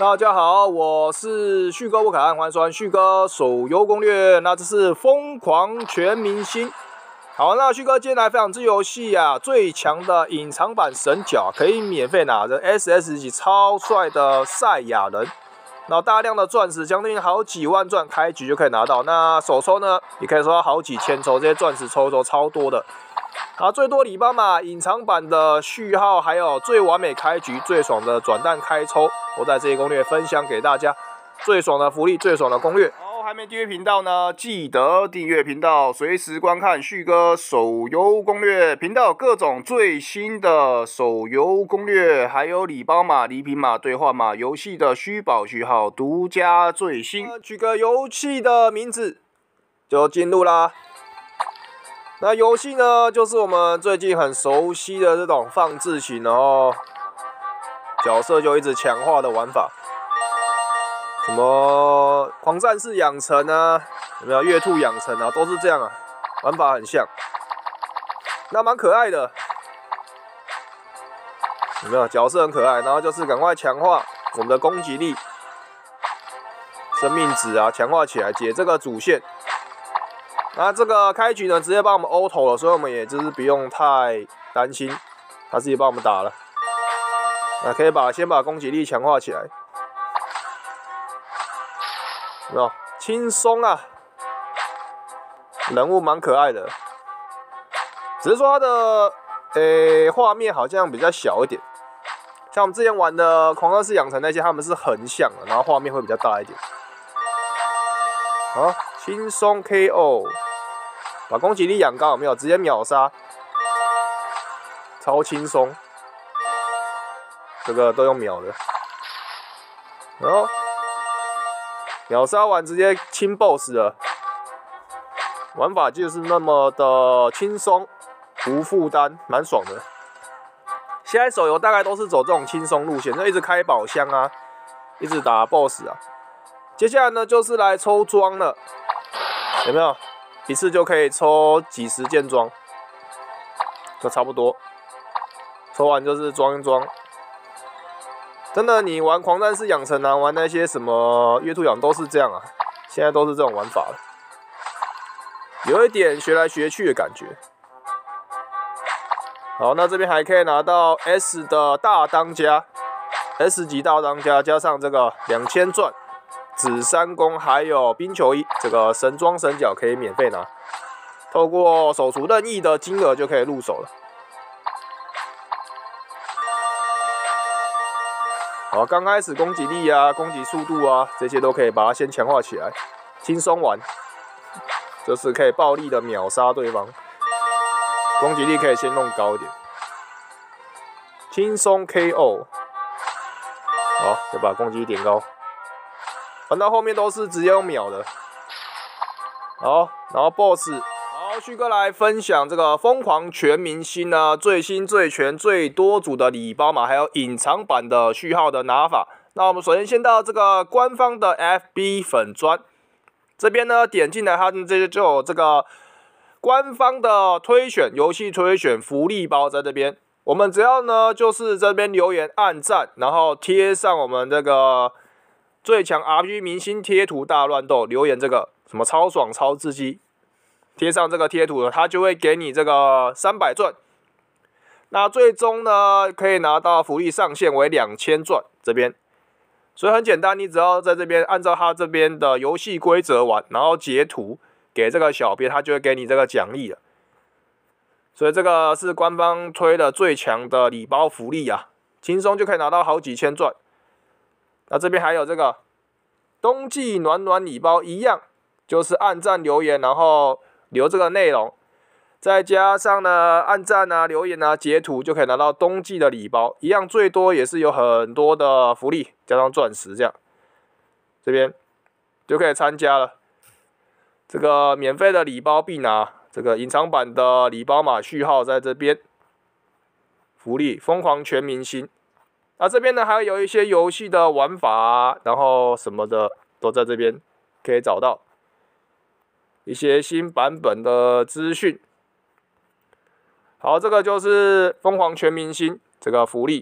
大家好，我是旭哥不可爱，欢迎收看旭哥手游攻略。那这是疯狂全明星。好，那旭哥今天来分享这游戏啊，最强的隐藏版神角可以免费拿着 SS 级超帅的赛亚人，然后大量的钻石，将近好几万钻，开局就可以拿到。那首抽呢，也可以收到好几千抽，这些钻石抽一抽超多的。好，最多礼包嘛，隐藏版的序号，还有最完美开局、最爽的转蛋开抽，都在这些攻略分享给大家。最爽的福利，最爽的攻略。好，还没订阅频道呢，记得订阅频道，随时观看旭哥手游攻略频道各种最新的手游攻略，还有礼包码、礼品码、兑换码、游戏的虚宝序号，独家最新。取个游戏的名字，就进入啦。那游戏呢，就是我们最近很熟悉的这种放置型，然后角色就一直强化的玩法，什么狂战士养成啊，有没有月兔养成啊，都是这样啊，玩法很像，那蛮可爱的，有没有角色很可爱？然后就是赶快强化我们的攻击力、生命值啊，强化起来解这个主线。那这个开局呢，直接帮我们 auto 了，所以我们也就是不用太担心，他自己帮我们打了。那可以先把攻击力强化起来，有没有？轻松啊，人物蛮可爱的，只是说它的画面好像比较小一点。像我们之前玩的狂战士养成那些，他们是横向的，然后画面会比较大一点。好，轻松 KO， 把攻击力养高，有没有？直接秒杀，超轻松。这个都用秒的，然后秒杀完直接清 BOSS 了，玩法就是那么的轻松，无负担，蛮爽的。现在手游大概都是走这种轻松路线，就一直开宝箱啊，一直打 BOSS 啊。接下来呢，就是来抽装了，有没有？一次就可以抽几十件装，就差不多。抽完就是装一装。真的，你玩狂战士养成啊，玩那些什么月兔养都是这样啊，现在都是这种玩法了，有一点学来学去的感觉。好，那这边还可以拿到 S 的大当家 ，S 级大当家，加上这个2000钻。紫山弓还有冰球衣，这个神装神角可以免费拿，透过手除任意的金额就可以入手了。好，刚开始攻击力啊、攻击速度啊这些都可以把它先强化起来，轻松玩，就是可以暴力的秒杀对方，攻击力可以先弄高一点，轻松 KO。好，再把攻击力点高。玩到后面都是直接用秒的，好，然后 BOSS， 好，旭哥来分享这个疯狂全明星呢，最新最全最多组的礼包码，还有隐藏版的序号的拿法。那我们首先先到这个官方的 FB 粉专这边呢，点进来，它们就有这个官方的推选游戏推选福利包在这边。我们只要呢就是这边留言按赞，然后贴上我们这个。最强 RPG 明星贴图大乱斗，留言这个什么超爽超刺激，贴上这个贴图呢，它就会给你这个300钻。那最终呢，可以拿到福利上限为2000钻这边。所以很简单，你只要在这边按照它这边的游戏规则玩，然后截图给这个小编，他就会给你这个奖励了。所以这个是官方推的最强的礼包福利啊，轻松就可以拿到好几千钻。那这边还有这个冬季暖暖礼包一样，就是按赞留言，然后留这个内容，再加上呢按赞啊、留言啊、截图，就可以拿到冬季的礼包一样，最多也是有很多的福利，加上钻石这样，这边就可以参加了。这个免费的礼包必拿，这个隐藏版的礼包码序号在这边，福利疯狂全明星。那这边呢，还有一些游戏的玩法啊，然后什么的都在这边可以找到一些新版本的资讯。好，这个就是疯狂全明星这个福利，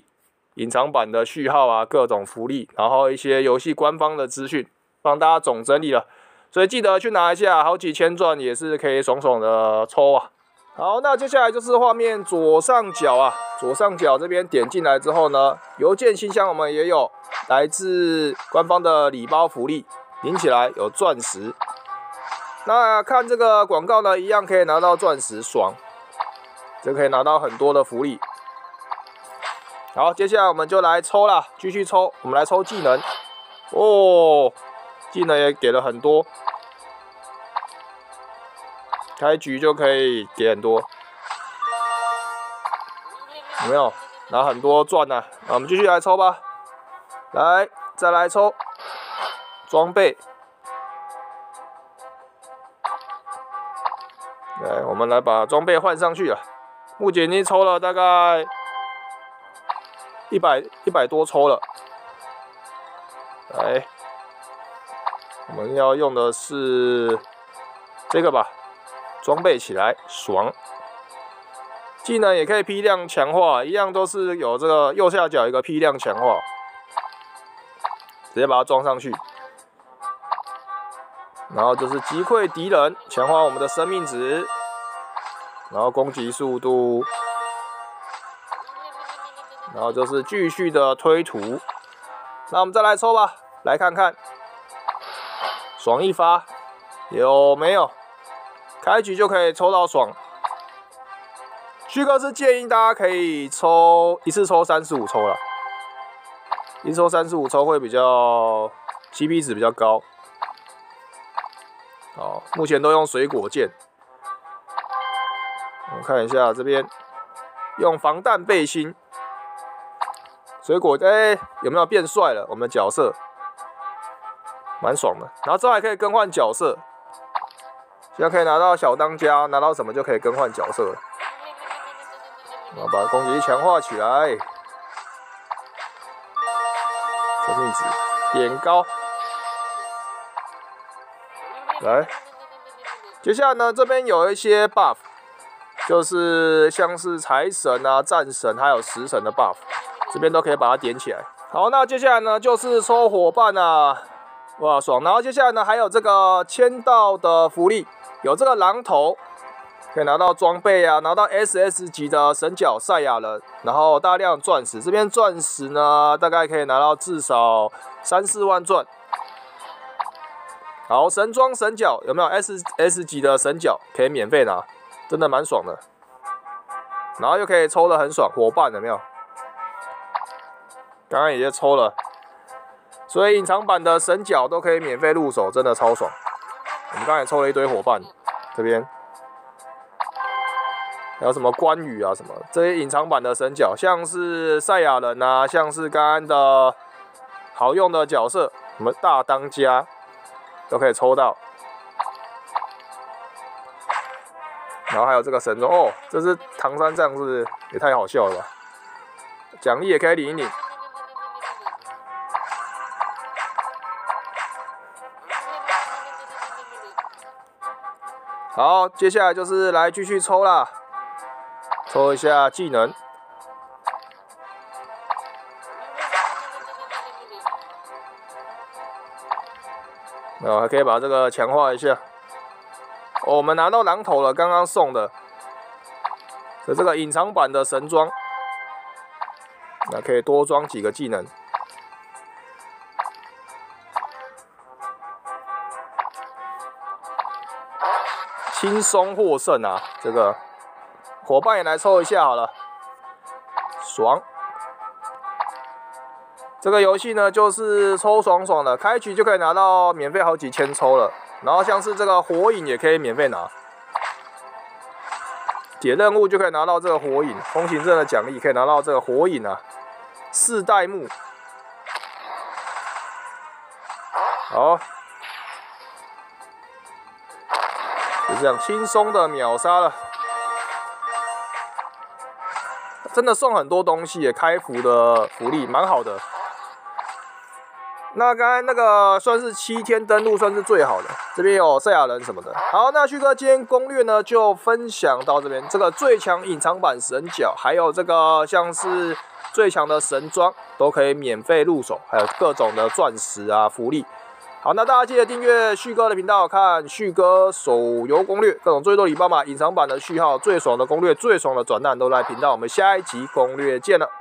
隐藏版的序号啊，各种福利，然后一些游戏官方的资讯，帮大家总整理了。所以记得去拿一下，好几千钻也是可以爽爽的抽啊。好，那接下来就是画面左上角啊，左上角这边点进来之后呢，邮件信箱我们也有来自官方的礼包福利，领起来有钻石。那看这个广告呢，一样可以拿到钻石，爽，就可以拿到很多的福利。好，接下来我们就来抽啦，继续抽，我们来抽技能哦，技能也给了很多。开局就可以给很多，有没有？拿很多钻啊！那我们继续来抽吧。来，再来抽装备。来，我们来把装备换上去啊！目前已经抽了大概100多抽了。来，我们要用的是这个吧。装备起来爽，技能也可以批量强化，一样都是有这个右下角一个批量强化，直接把它装上去。然后就是击溃敌人，强化我们的生命值，然后攻击速度，然后就是继续的推图。那我们再来抽吧，来看看，爽一发有没有？开局就可以抽到爽。旭哥是建议大家可以一次抽35抽啦，一次抽35抽会比较 CP 值比较高。好，目前都用水果剑。我们看一下这边，用防弹背心，水果有没有变帅了？我们的角色蛮爽的，然后之后还可以更换角色。现在可以拿到小当家，拿到什么就可以更换角色了。然后把攻击力强化起来，生命值点高。来，接下来呢，这边有一些 buff， 就是像是财神啊、战神还有食神的 buff， 这边都可以把它点起来。好，那接下来呢就是抽伙伴啊，哇爽！然后接下来呢还有这个签到的福利。有这个狼头，可以拿到装备啊，拿到 SS 级的神角赛亚人，然后大量钻石。这边钻石呢，大概可以拿到至少3、4万钻。好，神装神角有没有 SS 级的神角可以免费拿，真的蛮爽的。然后又可以抽的很爽，伙伴有没有？刚刚也抽了，所以隐藏版的神角都可以免费入手，真的超爽。我们刚才抽了一堆伙伴，这边还有什么关羽啊什么，这些隐藏版的神角，像是赛亚人啊，像是刚刚的好用的角色，什么大当家都可以抽到。然后还有这个神装哦，这是唐三藏，是不是也太好笑了吧？奖励也可以领一领。好，接下来就是来继续抽啦，抽一下技能。然后还可以把这个强化一下。哦，我们拿到狼头了，刚刚送的，是这个隐藏版的神装，那可以多装几个技能。轻松获胜啊！这个伙伴也来抽一下好了，爽！这个游戏呢，就是抽爽爽的，开局就可以拿到免费好几千抽了。然后像是这个火影也可以免费拿，解任务就可以拿到这个火影风行阵的奖励，可以拿到这个火影啊4代目。好。就这样轻松的秒杀了，真的送很多东西耶，开服的福利蛮好的。那刚才那个算是7天登录，算是最好的。这边有赛亚人什么的。好，那旭哥今天攻略呢就分享到这边。这个最强隐藏版神角，还有这个像是最强的神装都可以免费入手，还有各种的钻石啊福利。好，那大家记得订阅旭哥的频道，看旭哥手游攻略，各种最多礼包码、隐藏版的序号、最爽的攻略、最爽的转蛋都在频道。我们下一集攻略见了。